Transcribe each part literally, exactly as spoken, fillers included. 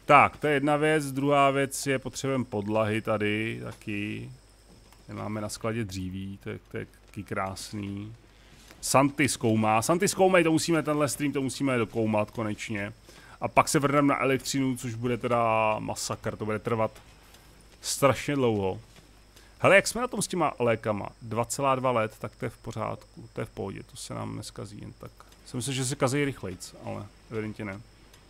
Tak, to je jedna věc, druhá věc je potřebujeme podlahy tady taky. Nemáme na skladě dříví, to je, to je taky krásný. Santy zkoumá, Santy zkoumej, to musíme, tenhle stream to musíme dokoumat konečně. A pak se vrhneme na elektřinu, což bude teda masakr, to bude trvat strašně dlouho. Hele, jak jsme na tom s těma lékama? dva celá dva let, tak to je v pořádku, to je v pohodě, to se nám neskazí jen tak. Jsem myslel, že se kazí rychlejc, ale evidentně ne.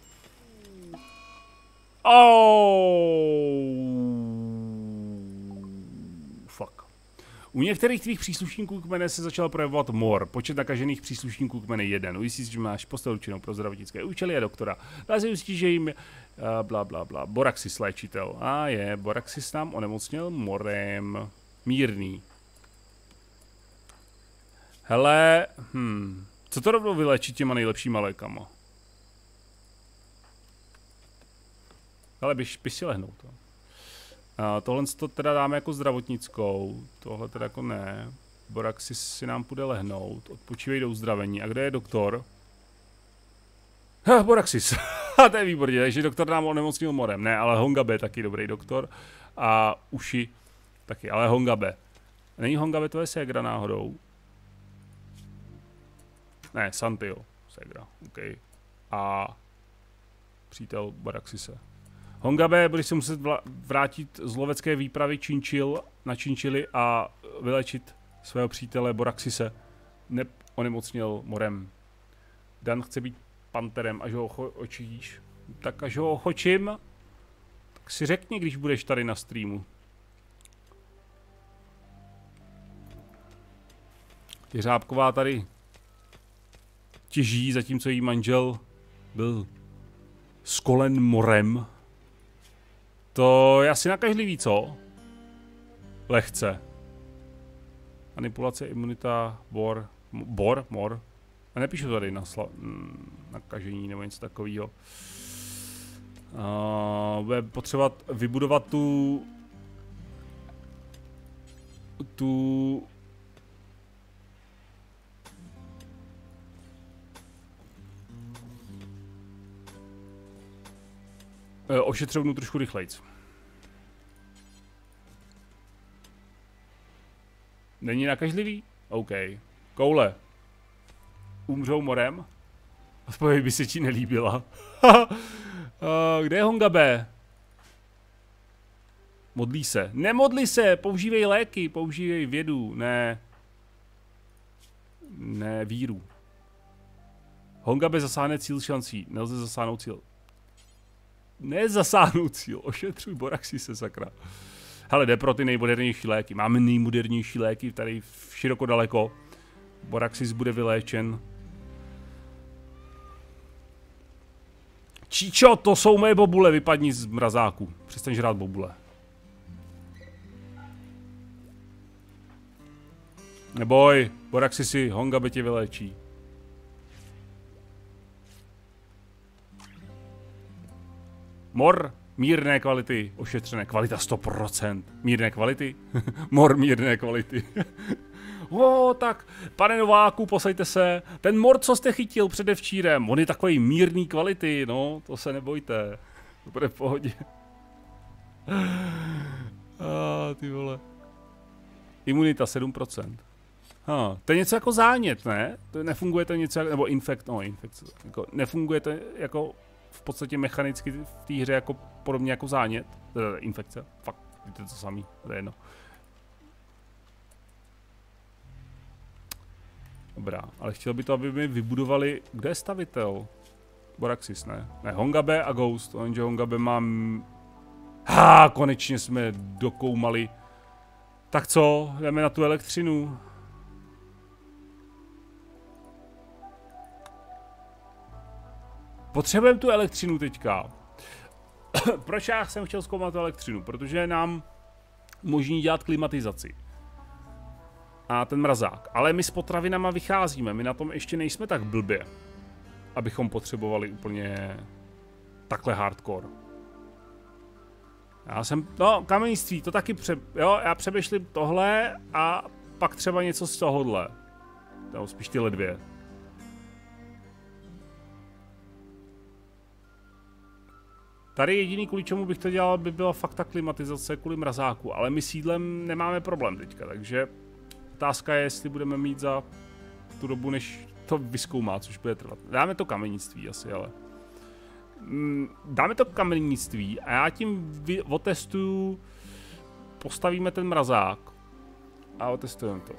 Oh, fuck. U některých tvých příslušníků kmene se začal projevovat mor. Počet nakažených příslušníků kmene jeden. Ujistí, že máš postel určenou pro zdravotnické účely a doktora. Dá se ujistit, že jim uh, bla bla bla. Boraxis léčitel. A je, Boraxis nám onemocněl morem. Mírný. Hele, hm. Co to rovnou vylečit těma nejlepšíma lékama? Ale běž, běž si lehnout. To. A tohle to teda dáme jako zdravotnickou, tohle teda jako ne. Boraxis si nám půjde lehnout, odpočívej do uzdravení. A kde je doktor? Ha, Boraxis. A to je výborně, takže doktor nám onemocnil morem. Ne, ale Hongabe je taky dobrý doktor. A uši taky, ale Hongabe. Není Hongabe, to je Segra náhodou. Ne, Santio. Segra, OK. A přítel Boraxise. Hongabe, budeš se muset vrátit z lovecké výpravy činčil na činčily a vylečit svého přítele Boraxise. Neonemocněl morem. Dan chce být panterem, až ho očíš. Tak až ho ochočím, tak si řekni, když budeš tady na streamu. Jeřábková tady těží, zatímco její manžel byl skolen morem. To je asi nakažlivý, co? Lehce. Manipulace, imunita, bor, bor, mor. A nepíšu tady na sla, nakažení nebo něco takového. Uh, bude potřebovat vybudovat tu tu ošetřovnu trošku rychlejc. Není nakažlivý? OK. Koule. Umřou morem? Odpověď by se ti nelíbila. uh, kde je Hongabe? Modlí se. Nemodlí se, používej léky, používej vědu, ne... Ne víru. Hongabe zasáhne cíl šancí, nelze zasáhnout cíl. Nezasáhnout cíl, ošetřuj Boraxise, sakra. Hele, jde pro ty nejmodernější léky. Máme nejmodernější léky tady široko daleko. Boraxis bude vyléčen. Číčo, to jsou moje bobule, vypadni z mrazáku. Přestaň žrát bobule. Neboj, Boraxisi, Hongabe tě vyléčí. Mor, mírné kvality, ošetřené, kvalita sto procent. Mírné kvality? Mor, mírné kvality. O, tak, pane Nováku, posaďte se. Ten mor, co jste chytil předevčírem, on je takový mírný kvality, no, to se nebojte. To bude v pohodě. A ty vole. Imunita sedm procent. Ha, to je něco jako zánět, ne? To nefunguje to něco jako, nebo infekt, no, infekce. Jako, nefunguje to jako v podstatě mechanicky v té hře jako podobně jako zánět. Teda infekce, fakt, to je to samý, to je jedno. Dobrá, ale chtěl by to, aby mi vybudovali, kde je stavitel? Boraxis, ne? Ne, Hongabe a Ghost, jenže Hongabe mám... Ha, konečně jsme dokoumali. Tak co, jdeme na tu elektřinu. Potřebujeme tu elektřinu teďka. Proč já jsem chtěl zkoumat tu elektřinu? Protože nám umožní dělat klimatizaci. A ten mrazák. Ale my s potravinama vycházíme, my na tom ještě nejsme tak blbě, abychom potřebovali úplně takhle hardcore. Já jsem, no, kamennictví, to taky pře, jo, já přemýšlím tohle a pak třeba něco z tohohle. Nebo spíš tyhle dvě. Tady jediný, kvůli čemu bych to dělal, by byla fakt ta klimatizace kvůli mrazáku, ale my sídlem nemáme problém teďka, takže otázka je, jestli budeme mít za tu dobu, než to vyzkoumá, což bude trvat. Dáme to kamennictví asi, ale... Dáme to kamennictví a já tím vy, otestuju, postavíme ten mrazák a otestujeme to.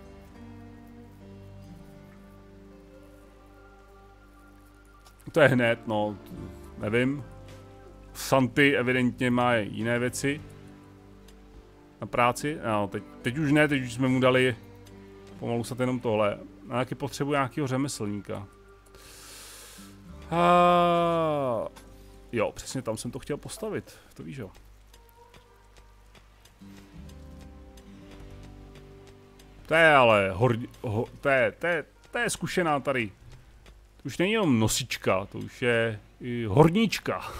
To je hned, no, nevím. Santy evidentně má jiné věci na práci. No, teď, teď už ne, teď už jsme mu dali pomalu se jenom tohle. A taky potřebuji nějakého řemeslníka. A... Jo, přesně tam jsem to chtěl postavit, to víš jo. To je ale hor... Ho... To, je, to, je, to je zkušená tady. To už není jenom nosička, to už je i horníčka.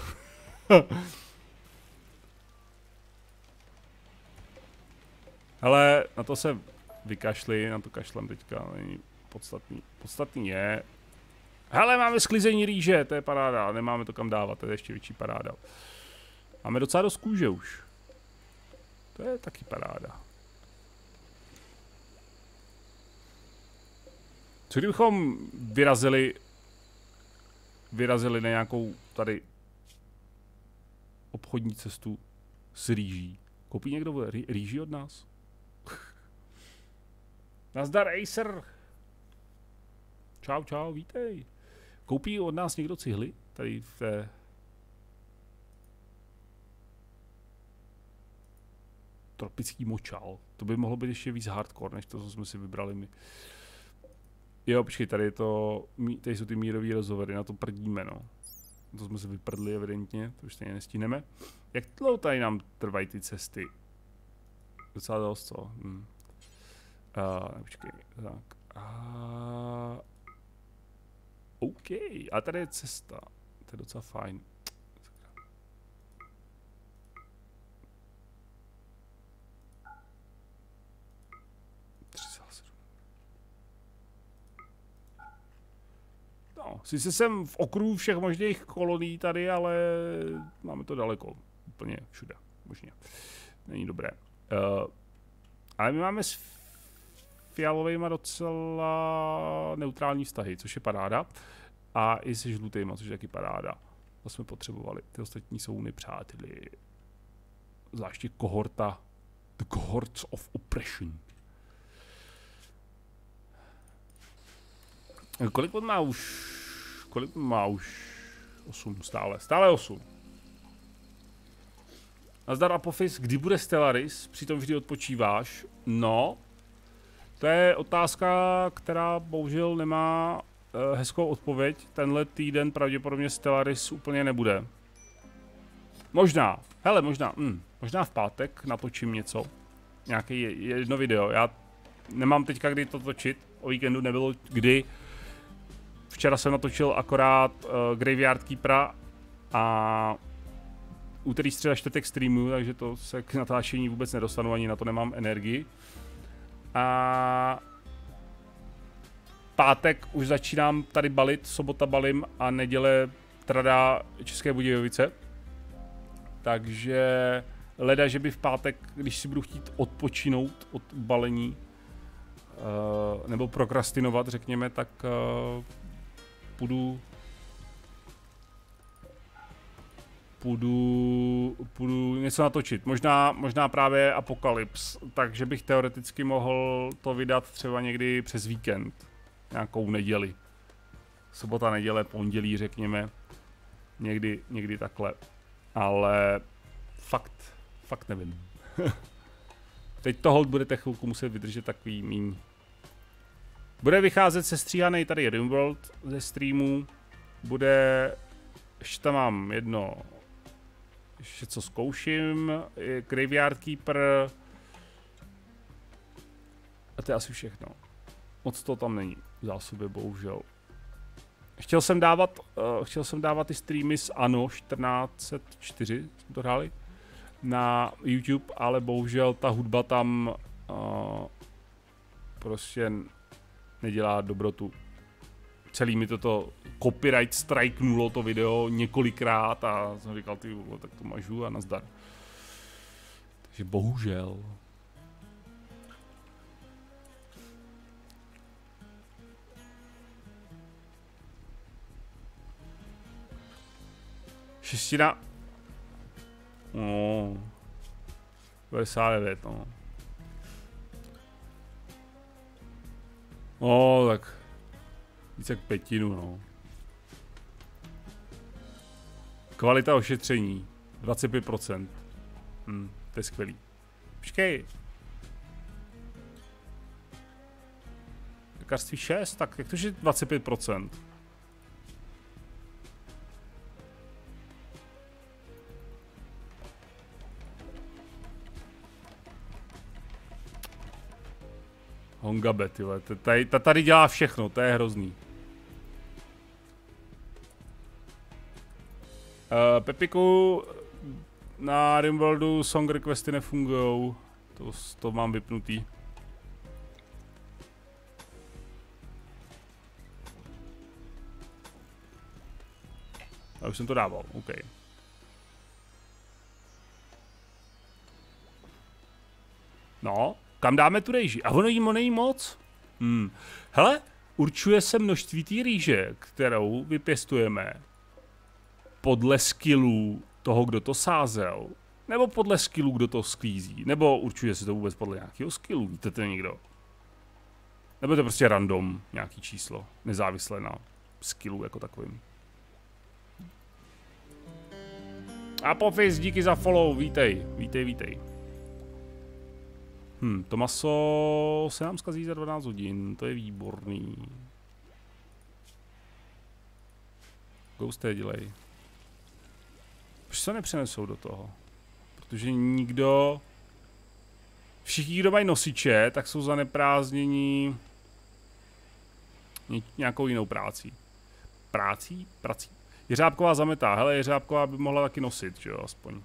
Ale na to se vykašli, na to kašlem teďka, není podstatný. Podstatný je... Hele, máme sklizení rýže, to je paráda, nemáme to kam dávat, to je ještě větší paráda. Máme docela dost kůže už. To je taky paráda. Co kdybychom vyrazili, vyrazili na nějakou tady obchodní cestu s rýží. Koupí někdo rý, rýži od nás? Nazdar Acer. Čau, čau, vítej. Koupí od nás někdo cihly? Tady v té... Tropický močál. To by mohlo být ještě víc hardcore, než to, co jsme si vybrali my. Jo, počkej, tady je to... Tady jsou ty mírové rozhovory, na to prdíme, no. To jsme se vyprdli evidentně, to už stejně nestihneme. Jak dlouho tady nám trvají ty cesty? Docela dost, co? Hm. Uh, počkej, tak. Uh, OK, a tady je cesta. To je docela fajn. No, sice jsem v okruhu všech možných kolonií tady, ale máme to daleko. Úplně všude, možně. Není dobré. Uh, ale my máme s fialovejma docela neutrální vztahy, což je paráda. A i se žlutýma, což je taky paráda. To jsme potřebovali. Ty ostatní jsou nepřáteli. Zvláště kohorta. The Cohorts of Oppression. Kolik on má už? Kolik on má už? osm stále. Stále osm. Nazdar Apophis, kdy bude Stellaris? Přitom vždy odpočíváš. No. To je otázka, která bohužel nemá uh, hezkou odpověď. Tenhle týden pravděpodobně Stellaris úplně nebude. Možná. Hele, možná. Hm, možná v pátek natočím něco. Nějaké jedno video. Já nemám teďka kdy to točit. O víkendu nebylo kdy. Včera jsem natočil akorát uh, Graveyard Keepera a úterý, středa, čtvrtek streamu, takže to se k natáčení vůbec nedostanu, ani na to nemám energii. A pátek už začínám tady balit, sobota balím a neděle trada České Budějovice. Takže leda, že by v pátek, když si budu chtít odpočinout od balení, uh, nebo prokrastinovat, řekněme, tak uh, půjdu, půjdu, půjdu něco natočit. Možná, možná právě Apokalyps, takže bych teoreticky mohl to vydat třeba někdy přes víkend. Nějakou neděli. Sobota, neděle, pondělí, řekněme. Někdy, někdy takhle. Ale fakt, fakt nevím. Teď to hold budete chvilku muset vydržet takový míň. Bude vycházet sestříhaný tady Rimworld ze streamu. Bude, ještě tam mám jedno, ještě co zkouším, Graveyard Keeper. A to je asi všechno. Moc to tam není v zásobě, bohužel. Chtěl jsem dávat, uh, chtěl jsem dávat ty streamy z Anno čtrnáct set čtyři, jsme to hráli, na YouTube, ale bohužel ta hudba tam uh, prostě nedělá dobrotu. celý mi toto copyright strikenulo to video několikrát a jsem říkal, ty vole, tak to mažu a nazdar. Takže bohužel. Šestina. No. devadesát devět, no. No, tak. Více jak pětinu, no. Kvalita ošetření. dvacet pět procent. Hm, to je skvělý. Počkej. Lékařství šest, tak jak to je dvacet pět procent? Hongabe, tyhle, tady, tady dělá všechno, to je hrozný. Uh, Pepiku, na Rimworldu song requesty nefungujou, to, to mám vypnutý. Já už jsem to dával, OK. No. Kam dáme tu rýži? A ono jí není moc? Hmm. Hele, určuje se množství té rýže, kterou vypěstujeme podle skillů toho, kdo to sázel, nebo podle skillů, kdo to sklízí, nebo určuje se to vůbec podle nějakého skillu, víte to někdo? Nebo to je prostě random, nějaký číslo, nezávislé na skillu jako takovým. A Pofis, díky za follow, vítej, vítej, vítej. Hm, to maso se nám zkazí za dvanáct hodin, to je výborný. Ghosté dělej. Proč se nepřenesou do toho? Protože nikdo... Všichni, kdo mají nosiče, tak jsou zaneprázdnění nějakou jinou práci. Prácí? Prací? Jeřábková zametá. Hele, Jeřábková by mohla taky nosit, že jo, aspoň.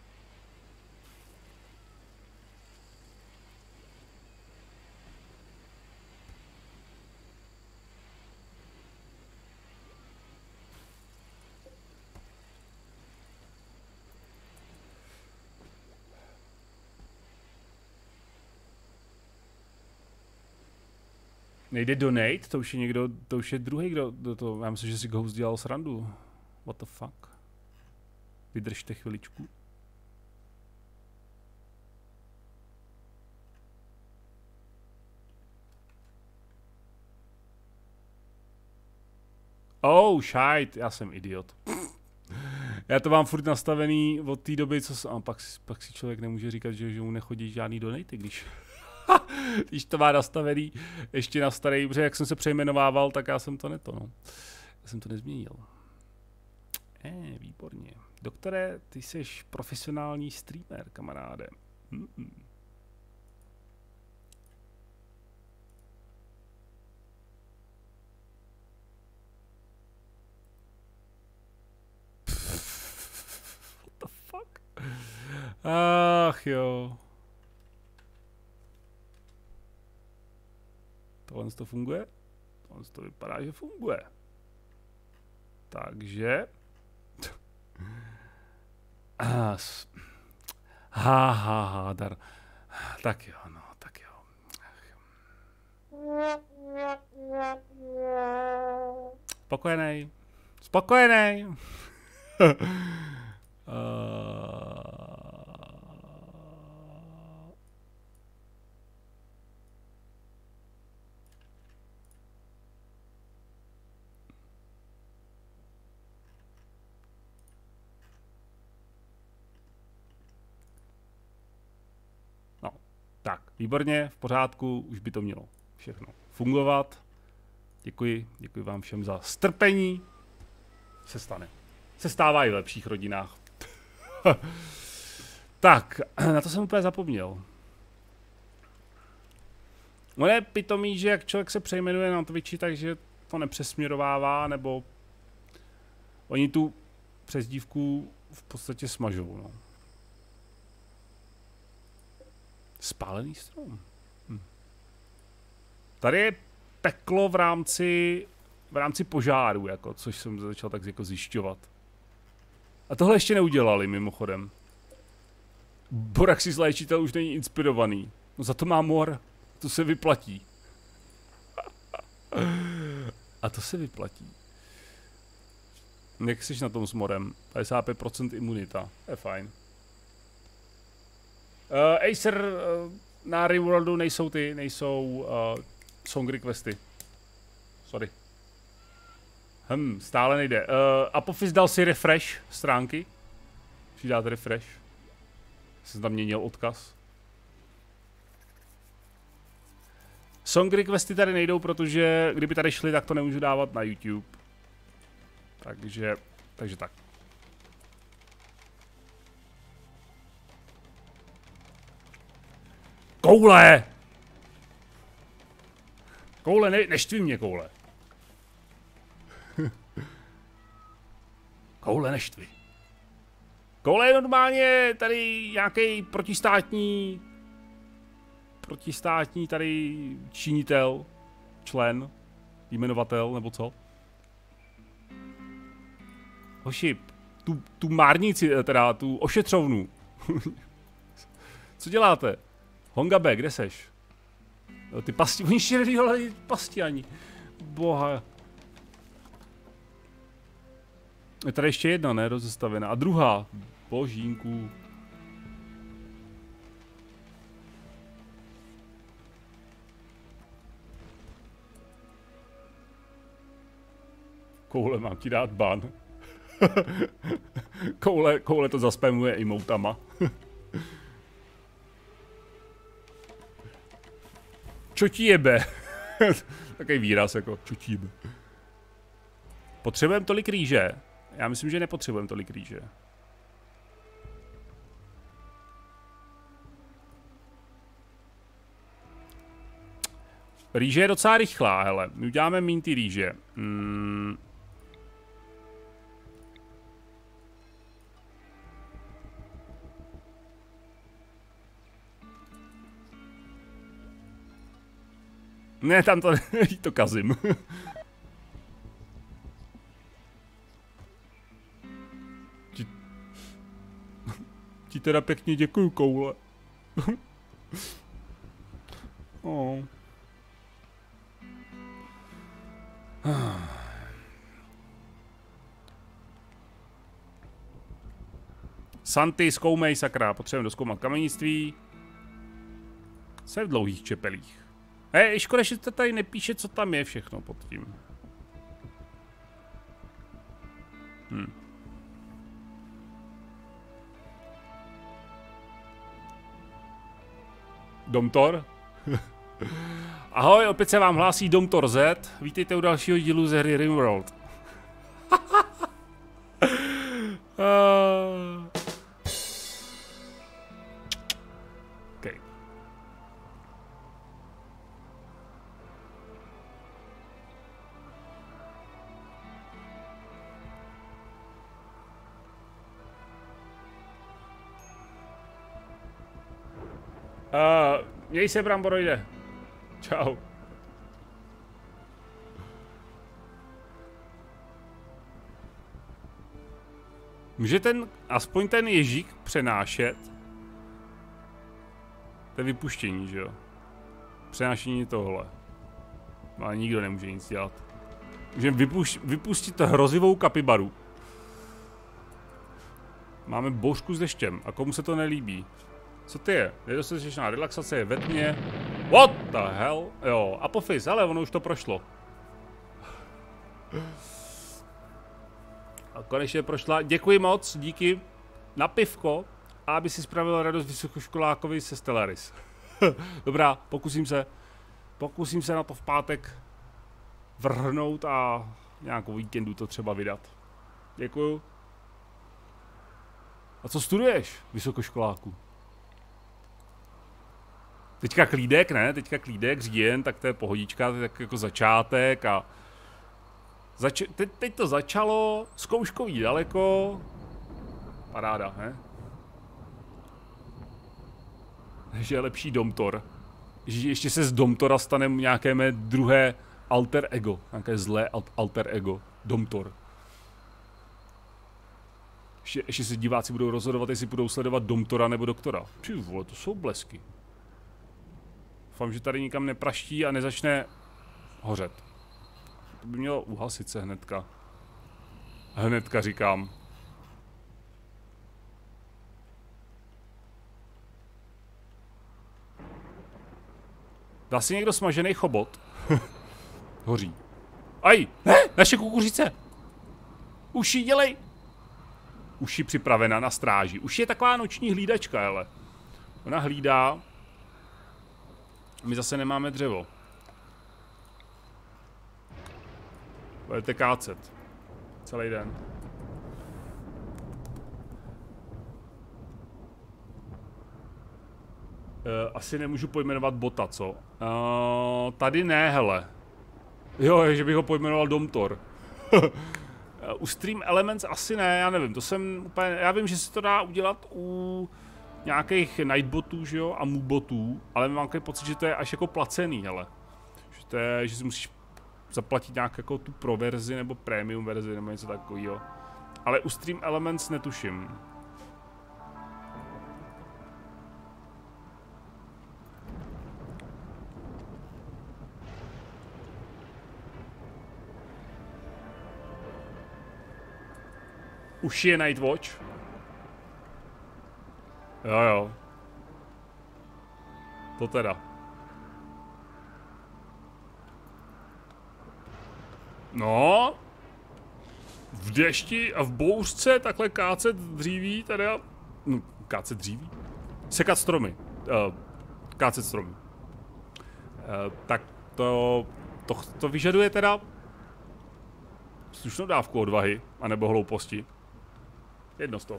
Nejde donate? To už je někdo, to už je druhý, kdo do toho, já myslím, že si Ghost dělal srandu. What the fuck? Vydržte chviličku. Oh, shit, já jsem idiot. Já to mám furt nastavený od té doby, co... A pak, pak si člověk nemůže říkat, že, že mu nechodí žádný donate, když... Když to má nastavený ještě na starý, protože jak jsem se přejmenovával, tak já jsem to neto, no. Já jsem to nezměnil. Eh, výborně. Doktore, ty jsi profesionální streamer, kamaráde. Mm-mm. What the fuck? Ach jo. Tohle to funguje? Tohle to vypadá, že funguje. Takže... Ha, ha, ha, dar. Tak jo, no, tak jo. Spokojenej. Spokojenej. uh... Tak, výborně, v pořádku, už by to mělo všechno fungovat. Děkuji, děkuji vám všem za strpení. Se stane. Se stává i v lepších rodinách. Tak, na to jsem úplně zapomněl. Ono je pitomý, že jak člověk se přejmenuje na Twitchi, takže to nepřesměrovává, nebo oni tu přezdívku v podstatě smažou, no. Spálený strom. Hm. Tady je peklo v rámci v rámci požáru, jako, což jsem začal tak jako zjišťovat. A tohle ještě neudělali, mimochodem. Boraxis léčitel už není inspirovaný. No za to má mor. To se vyplatí. A to se vyplatí. Jak jsi na tom s morem? padesát pět procent imunita. Je fajn. Uh, Acer, uh, na Rimworldu nejsou ty, nejsou uh, song requesty. Sorry. Hm, stále nejde. Uh, Apophis dal si refresh stránky. Přidáte refresh. Jsem tam měnil odkaz. Song requesty tady nejdou, protože kdyby tady šli, tak to nemůžu dávat na YouTube. Takže, takže tak. Koule! Koule, ne, neštví mě, koule. Koule, neštví. Koule je normálně tady nějaký protistátní, protistátní tady činitel, člen, jmenovatel, nebo co? Hoši, tu, tu márnici, teda tu ošetřovnu. Co děláte? Hongabe, kde seš? Ty pasti, oni ještě nedělali pasti ani. Boha. Je tady ještě jedna, ne, rozestavená. A druhá. Božínku. Koule, mám ti dát ban. koule, koule to zaspamuje emotama. Čo ti jebe? Takový výraz jako, čo ti jebe. Potřebujeme tolik rýže? Já myslím, že nepotřebujeme tolik rýže. Rýže je docela rychlá, hele. My uděláme míň ty rýže. Hmm. Ne, tam to, to kazím. ti, ti teda pěkně děkuju, koule. oh. Santy, zkoumej, sakra, potřebujeme dozkoumat kamenictví. Co je v dlouhých čepelích? Hej, škoda, že to tady nepíše, co tam je všechno pod tím. Hm. Domtor? Ahoj, opět se vám hlásí Domtor Z. Vítejte u dalšího dílu ze hry Rimworld. uh... Okay. Uh, měj se, Bramboroide. Čau. Může ten, aspoň ten ježík přenášet? To je vypuštění, že jo? Přenášení tohle. Ale nikdo nemůže nic dělat. Můžeme vypuš, vypustit hrozivou kapibaru. Máme bouřku s deštěm. A komu se to nelíbí? Co ty je? Je dostatečná relaxace, je ve tmě. What the hell? Jo, Apophis, ale ono už to prošlo. A konečně prošla. Děkuji moc, díky. Na pivko. A aby si spravil radost vysokoškolákovi se Stellaris. Dobrá, pokusím se. Pokusím se na to v pátek vrhnout a nějakou víkendu to třeba vydat. Děkuju. A co studuješ, vysokoškoláku? Teďka klídek, ne? Teďka klídek, říjen, tak to je pohodička, to je tak jako začátek a... Zač teď, teď to začalo, zkouškový daleko... Paráda, ne? Že je lepší Domtor. Že ještě se z Domtora stane nějaké mé druhé alter ego, nějaké zlé alter ego, Domtor. Ještě, ještě se diváci budou rozhodovat, jestli budou sledovat Domtora nebo Doktora. Ty vole, to jsou blesky. Doufám, že tady nikam nepraští a nezačne hořet. To by mělo uhasit se hnedka. Hnedka říkám. Dá si někdo smažený chobot? Hoří. Aj! Ne! Naše kukuřice! Už ji dělej! Už ji připravena na stráži. Už je taková noční hlídačka, ale. Ona hlídá. My zase nemáme dřevo. Budete kácet. Celý den. Uh, asi nemůžu pojmenovat bota, co? Uh, tady ne, hele. Jo, že bych ho pojmenoval Domtor. U Stream Elements asi ne, já nevím, to jsem úplně, já vím, že se to dá udělat u nějakých Nightbotů, že jo, a Moobotů, ale mám takový pocit, že to je až jako placený, hele. Že to je, že si musíš zaplatit nějak jako tu pro verzi, nebo premium verzi, nebo něco takového. Ale u Stream Elements netuším. Už je Nightwatch? Jo jo. To teda. No. V dešti a v bouřce takhle kácet dříví teda. No, kácet dříví? Sekat stromy. Uh, kácet stromy. Uh, tak to, to, to vyžaduje teda slušnou dávku odvahy, anebo hlouposti. Jedno z toho.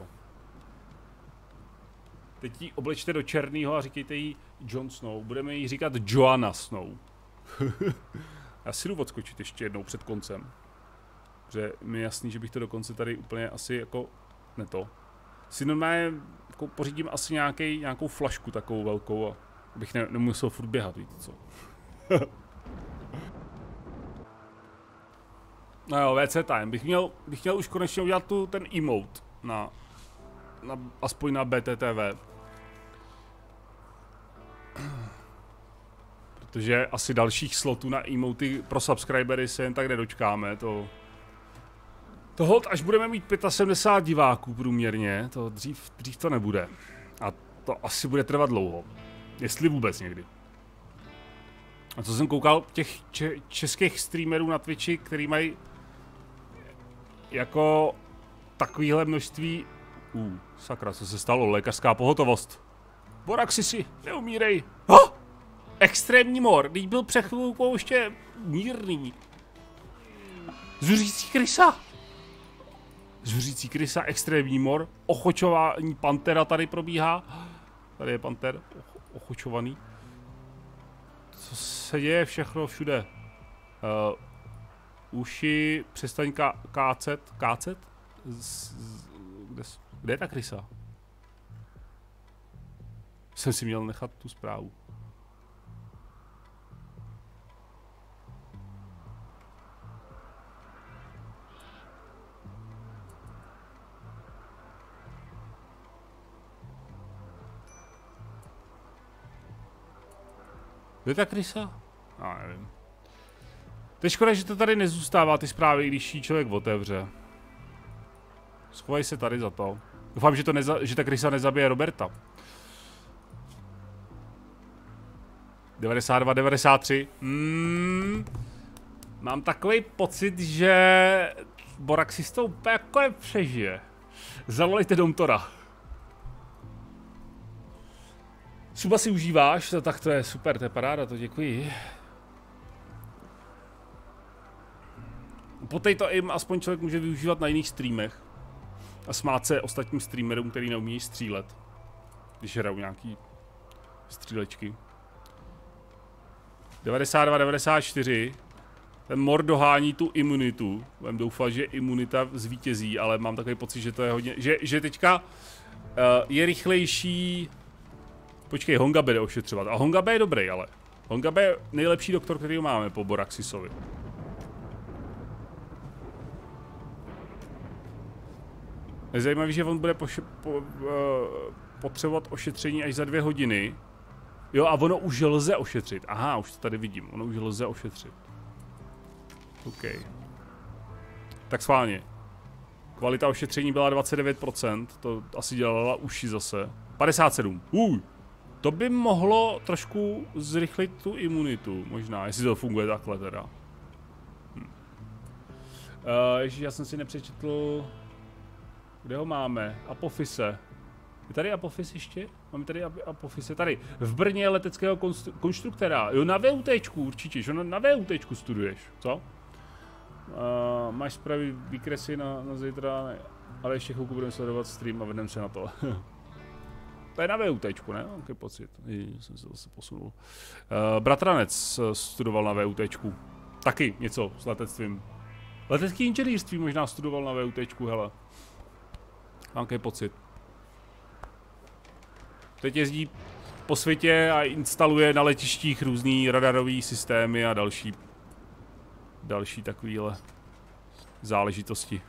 Teď ji oblečte do černýho a říkejte jí Jon Snow. Budeme jí říkat Joanna Snow. Já si jdu odskočit ještě jednou před koncem. Protože mi je jasný, že bych to dokonce tady úplně asi jako... Ne to. Si normálně jako pořídím asi nějaký, nějakou flašku takovou velkou a abych ne, nemusel furt běhat, víte co. No jo, V C Time. Bych měl, bych měl už konečně udělat tu, ten emote na, na, aspoň na B T T V. Protože asi dalších slotů na emoty pro subscribery se jen tak nedočkáme, to... To hod, až budeme mít sedmdesát pět diváků průměrně, to dřív, dřív to nebude. A to asi bude trvat dlouho. Jestli vůbec někdy. A co jsem koukal těch če českých streamerů na Twitchi, který mají jako takovýhle množství... Uh, sakra, co se stalo? Lékařská pohotovost. Boraxisi, neumírej. Oh! Extrémní mor, když byl před chvilkou ještě mírný. Zuřící krysa. Zuřící krysa, extrémní mor. Ochočování pantera tady probíhá. Tady je panter, ochočovaný. Co se děje všechno všude? Uh, uši, přestaň ká kácet. Kácet? Z, z, kde, kde je ta krysa? Jsem si měl nechat tu zprávu. Kde je ta krysa? No, nevím. To je škoda, že to tady nezůstává, ty zprávy, když ji člověk otevře. Schovaj se tady za to. Doufám, že, to neza že ta krysa nezabije Roberta. devadesát dva, devadesát tři. Hmm. Mám takový pocit, že Boraxis to úplně jako nepřežije. Zavolejte Domtora. Suba si užíváš? To, tak to je super, to je paráda, to děkuji. Potato Aim aspoň člověk může využívat na jiných streamech. A smát se ostatním streamerům, který neumí střílet. Když hrajou nějaký střílečky. devadesát dva, devadesát čtyři. Ten mor dohání tu imunitu. Budem doufat, že imunita zvítězí, ale mám takový pocit, že to je hodně... Že, že teďka uh, je rychlejší... Počkej, Honga B jde ošetřovat. A Honga B je dobrý, ale. Hongabe je nejlepší doktor, který máme po Boraxisovi. Je zajímavý, že on bude poše, po, uh, potřebovat ošetření až za dvě hodiny. Jo, a ono už lze ošetřit. Aha, už to tady vidím. Ono už lze ošetřit. OK. Tak schválně. Kvalita ošetření byla dvacet devět procent. To asi dělala uši zase. padesát sedm. Uj. To by mohlo trošku zrychlit tu imunitu. Možná, jestli to funguje takhle teda. Hm. Uh, Ježíš, já jsem si nepřečetl... Kde ho máme? Apofise. Je tady Apofis ještě? Máme tady Apofise. Tady. V Brně leteckého konstruktora. Jo, na VUTčku určitě, že na VUTčku studuješ, co? Uh, máš spravit výkresy na, na zítra, ne. Ale ještě chvilku budeme sledovat stream a vedeme se na to. To je na VUTčku, ne? Jaký pocit. Ježi, jsem se zase posunul. Uh, bratranec studoval na VUTčku. Taky něco s letectvím. Letecký inženýrství možná studoval na VUTčku, hele. Mám jaký pocit. Teď jezdí po světě a instaluje na letištích různý radarový systémy a další další takovýhle záležitosti.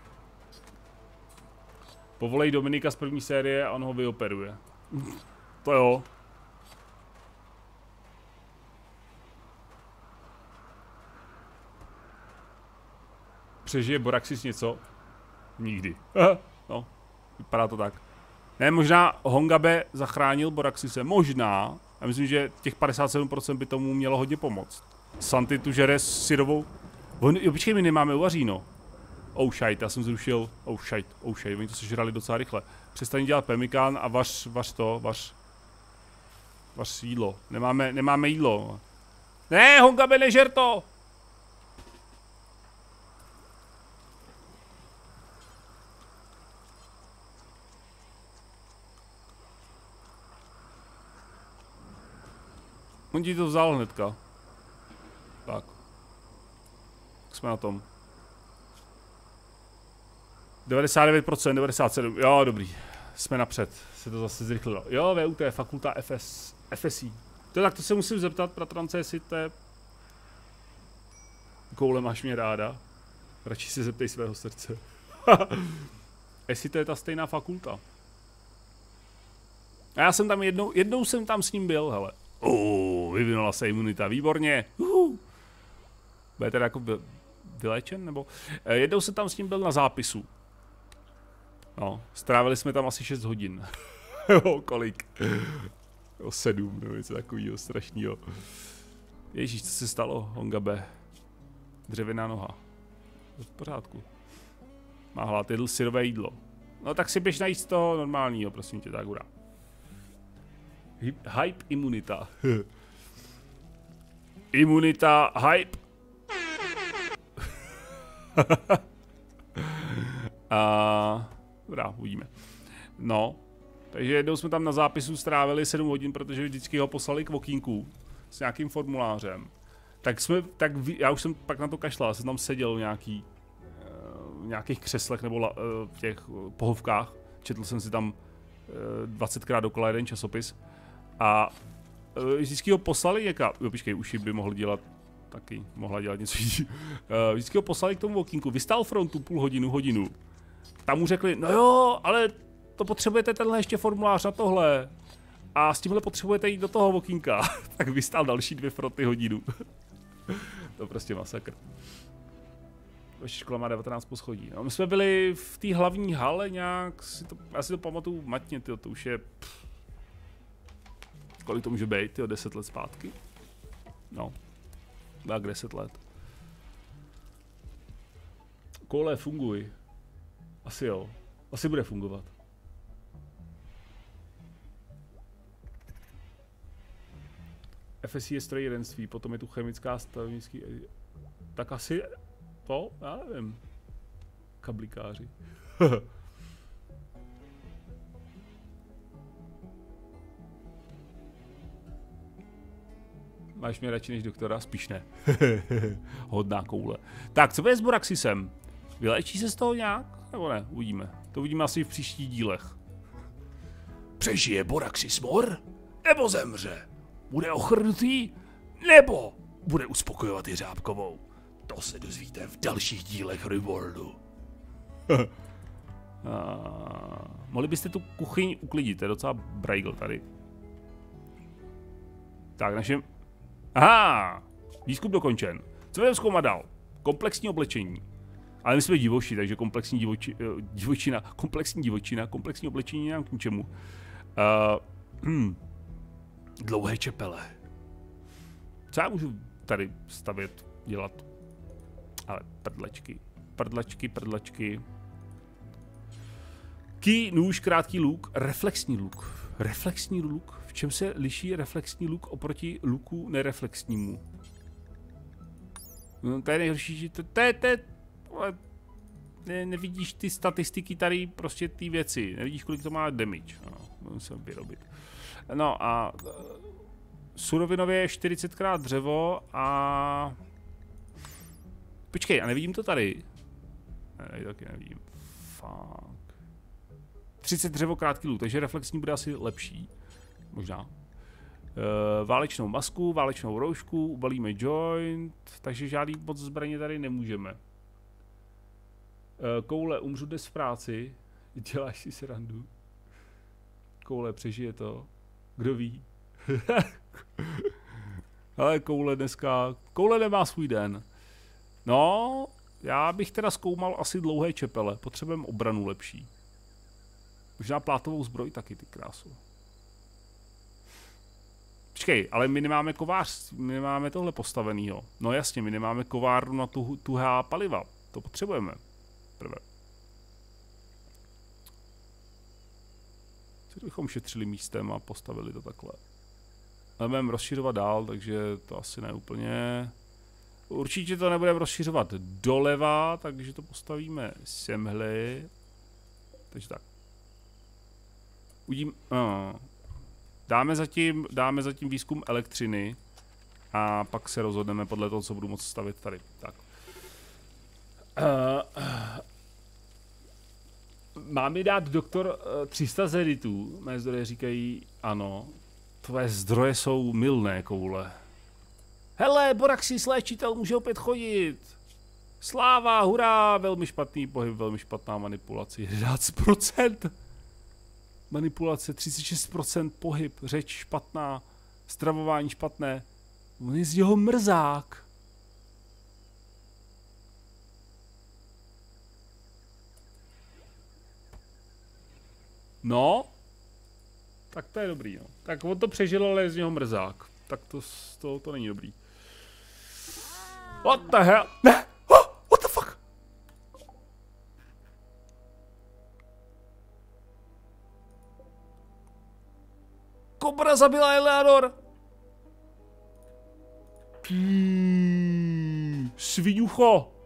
Povolej Dominika z první série a on ho vyoperuje. To jo. Přežije Boraxis něco? Nikdy. No, vypadá to tak. Ne, možná Hongabe zachránil Boraxise. Možná. Já myslím, že těch padesát sedm procent by tomu mělo hodně pomoct. Santy tu žere s syrovou... On, jo, počkej, my nemáme uvaříno. Oh shit, já jsem zrušil... Oh shit, oh shit, oni to sežrali docela rychle. Přestaň dělat pemikán a vař, vař to, vař... Vař jídlo. Nemáme, nemáme jídlo. Ne, Hongabe, nežer to! On ti to vzal hnedka. Tak. Tak jsme na tom. devadesát devět procent, devadesát sedm procent. Jo, dobrý. Jsme napřed. Se to zase zrychlilo. Jo, VUT, fakulta F S, F S I. To tak to se musím zeptat, bratrance, jestli to je... Koule, máš mě ráda. Radši si zeptej svého srdce. Jestli to je ta stejná fakulta. A já jsem tam jednou, jednou jsem tam s ním byl, hele. Uh, vyvinula se imunita, výborně. Uh. Bude teda jako vyléčen, nebo? E, jednou jsem tam s ním byl na zápisu. No, strávili jsme tam asi šest hodin. Jo, kolik? O sedm, nebo něco takového strašného. Ježíš, co se stalo, Hongabe? Dřevěná noha. V pořádku. Má hlad, jedl syrové jídlo. No tak si běž najít z toho normálního, prosím tě, tak hurá. Hype imunita. Imunita hype. A dobrá, uvidíme. No, takže jednou jsme tam na zápisu strávili sedm hodin, protože vždycky ho poslali k okýnku s nějakým formulářem. Tak jsme, tak já už jsem pak na to kašlal, jsem tam seděl v nějaký, v nějakých křeslech nebo la, v těch pohovkách. Četl jsem si tam dvacetkrát dokola jeden časopis. A vždycky ho poslali někam, jo, počkej, uši by mohl dělat taky, mohla dělat něco jiného. Vždycky ho poslali k tomu okýnku, vystál frontu půl hodinu, hodinu. Tam mu řekli, no jo, ale to potřebujete tenhle ještě formulář na tohle. A s tímhle potřebujete jít do toho okýnka. Tak vystál další dvě fronty hodinu. To je prostě masakr. Vaše škola má devatenáct poschodí. No, my jsme byli v té hlavní hale nějak, si to, já si to pamatuju matně, tyjo, to už je... Pff, kolik to může být, tyjo, deset let zpátky? No, tak deset let. Kole, funguj. Asi jo, asi bude fungovat. F S I je strojírenství, potom je tu chemická stavebnický... Tak asi to? Já nevím. Kablikáři. Máš mě radši než doktora? Spíš ne. Hodná koule. Tak, co bude s Boraxisem? Vylečí se z toho nějak? Nebo ne? Uvidíme. To uvidíme asi v příštích dílech. Přežije Boraxis mor? Nebo zemře? Bude ochrnutý? nebo bude uspokojovat Jeřábkovou. To se dozvíte v dalších dílech Rewardu. A, mohli byste tu kuchyň uklidit, to je docela brajgl tady. Tak, našem... Aha! Výzkum dokončen. Co budeme zkoumat dál? Komplexní oblečení. Ale my jsme divoši, takže komplexní divoči, divočina, komplexní divočina, komplexní oblečení nám k ničemu. Uh, hmm. Dlouhé čepele. Co já můžu tady stavět, dělat? Ale prdlačky, prdlačky, prdlačky. Ký, nůž, krátký luk, reflexní luk. Reflexní luk? V čem se liší reflexní luk oproti luku nereflexnímu? No, to je nejhorší, že to, to je, to je, ne, nevidíš ty statistiky tady, prostě ty věci, nevidíš, kolik to má damage, no, musím vyrobit. No a surovinově čtyřicetkrát dřevo a... Počkej, a nevidím to tady? Ne, tady taky nevidím. Fuck. třicet dřevo, krátký luk, takže reflexní bude asi lepší. Možná. Uh, válečnou masku, válečnou roušku, ubalíme joint, takže žádný moc zbraně tady nemůžeme. Uh, koule, umřu dnes v práci, děláš si srandu. Koule, přežije to, kdo ví. Ale koule dneska, koule nemá svůj den. No, já bych teda zkoumal asi dlouhé čepele, potřebujeme obranu lepší. Možná plátovou zbroj taky, ty krásu. Počkej, ale my nemáme kovář, my nemáme tohle postavenýho. No jasně, my nemáme kovárnu na tu, tuhá paliva. To potřebujeme. Prvé. Co bychom šetřili místem a postavili to takhle. Ale budeme rozšiřovat dál, takže to asi ne úplně. Určitě to nebudeme rozšiřovat doleva, takže to postavíme semhle. Takže tak. Udím... Uh. Dáme zatím, dáme zatím výzkum elektřiny a pak se rozhodneme podle toho, co budu moct stavit tady. Tak. Uh, mám mi dát doktor uh, tři sta zeditů? Mé zdroje říkají ano. Tvoje zdroje jsou mylné, koule. Hele, Boraxis léčitel může opět chodit. Sláva, hurá, velmi špatný pohyb, velmi špatná manipulace, jedenáct procent. Manipulace, třicet šest procent pohyb, řeč špatná, stravování špatné. On je z něho mrzák. No, tak to je dobrý, no. Tak on to přežil, ale je z něho mrzák. Tak to, to, to není dobrý. What the hell? Ne! Oh, what the fuck? Kobra zabila Eleanor! Hmm, sviňucho!